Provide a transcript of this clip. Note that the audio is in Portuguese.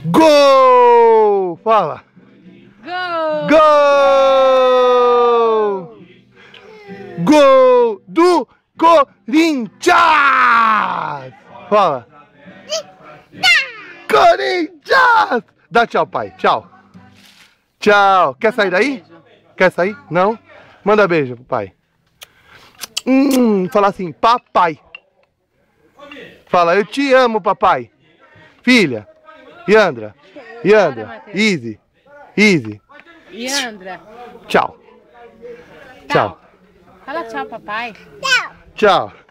Gol! Fala! Gol! Gol! Gol do Corinthians! Fala! Corinthians! Dá tchau, pai. Tchau. Tchau. Quer sair daí? Quer sair? Não? Manda beijo pro pai. Fala assim, papai. Fala, eu te amo, papai. Filha. Yandra. Yandra. Easy. Easy. Yandra. Tchau. Tchau. Fala tchau, papai. Tchau.